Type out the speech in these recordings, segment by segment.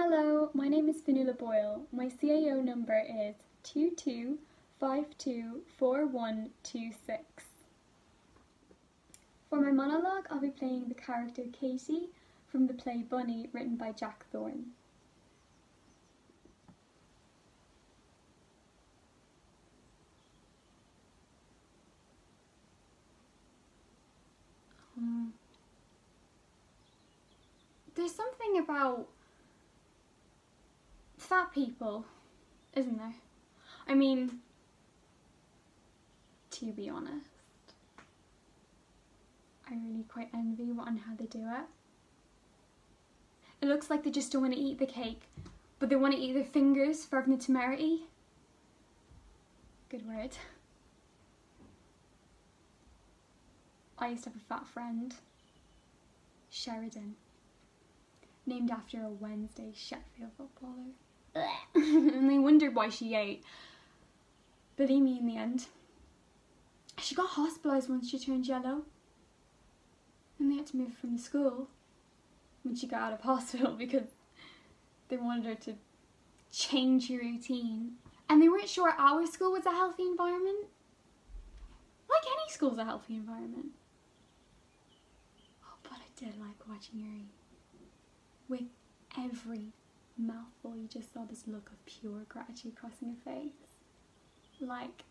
Hello, my name is Fionnuala Boyle. My CAO number is 22524126. For my monologue, I'll be playing the character Katie from the play Bunny, written by Jack Thorne. There's something about fat people, isn't there? I mean, to be honest, I really quite envy what and how they do it. It looks like they just don't want to eat the cake, but they want to eat their fingers for having the temerity. Good word. I used to have a fat friend, Sheridan, named after a Wednesday Sheffield footballer. And they wondered why she ate. Believe me, in the end, she got hospitalised once she turned yellow. And they had to move her from the school when she got out of hospital because they wanted her to change her routine. And they weren't sure our school was a healthy environment. Like any school's a healthy environment. Oh, but I did like watching her eat. With every mouthful, you just saw this look of pure gratitude crossing her face. Like,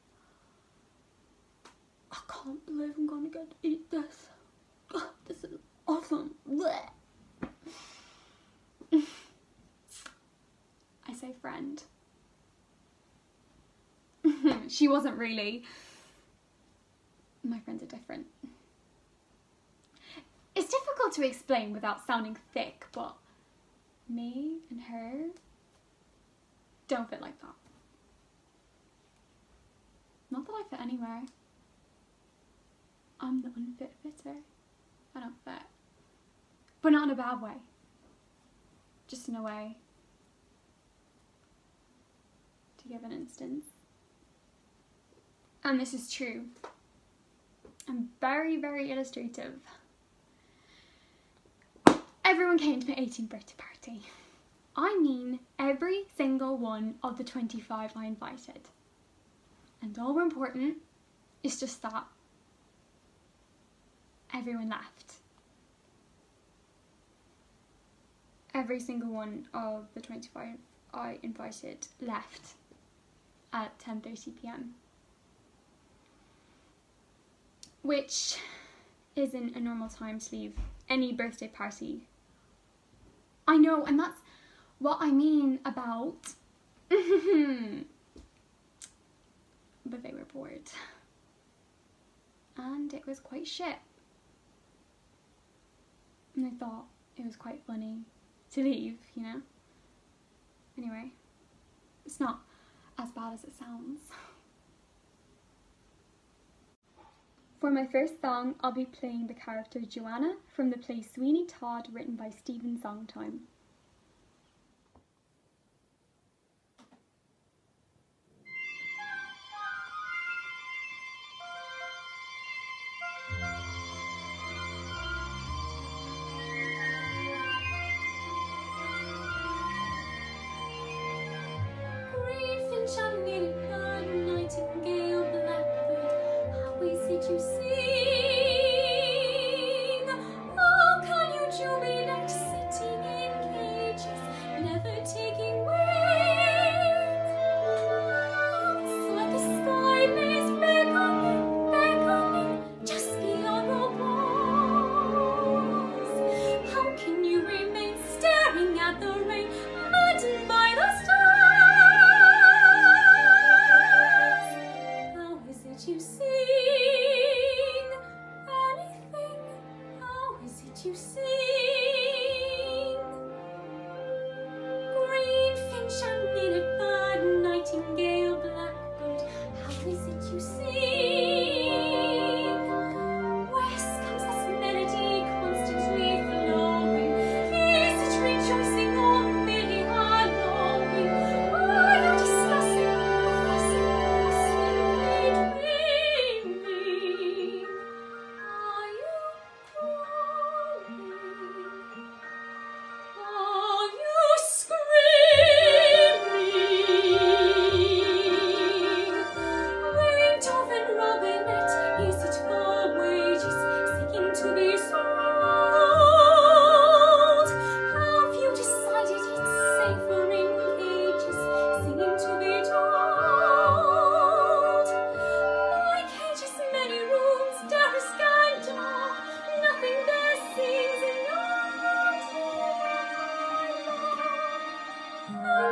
I can't believe I'm gonna get to eat this. Oh, this is awesome. Blech. I say friend. She wasn't really. My friends are different. It's difficult to explain without sounding thick, but me and her don't fit like that. Not that I fit anywhere. I'm the unfit fitter. I don't fit. But not in a bad way. Just in a way. To give an instance. And this is true. I'm very, very illustrative. Everyone came to my 18th birthday party. I mean, every single one of the 25 I invited. And all important is just that everyone left. Every single one of the 25 I invited left at 10:30 p.m. Which isn't a normal time to leave any birthday party. I know, and that's what I mean about but they were bored. And it was quite shit. And I thought it was quite funny to leave, you know? Anyway, it's not as bad as it sounds. For my first song, I'll be playing the character Joanna from the play Sweeney Todd, written by Stephen Sondheim. You sing, oh, can you jubilate sitting in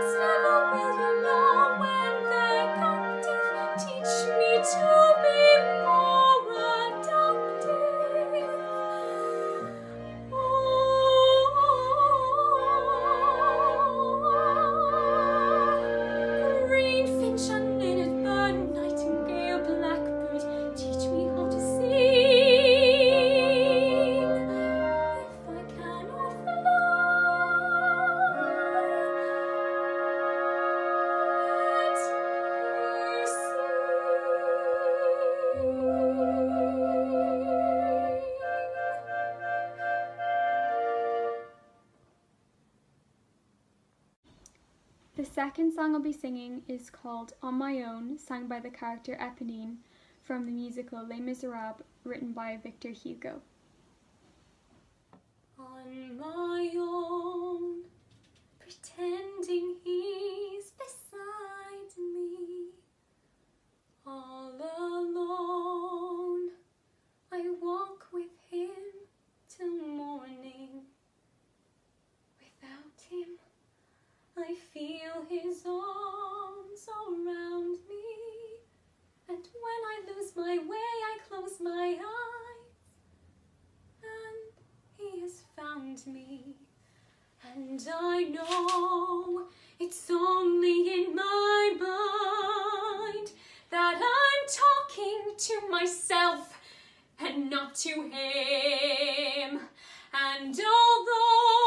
never will you know when they're captive. Teach me to be more adaptive. Green finch, unlinnet bird, nightingale, blackbird, teach me how to sing. If I cannot fly, let me sing. The second song I'll be singing is called On My Own, sung by the character Eponine from the musical Les Miserables, written by Victor Hugo. On my own, pretending he's beside me, all alone, I walk with him till morning. Without him, I feel his arms around me, and when I lose my way, I close my eyes, and he has found me. And I know it's only in my mind that I'm talking to myself and not to him. And although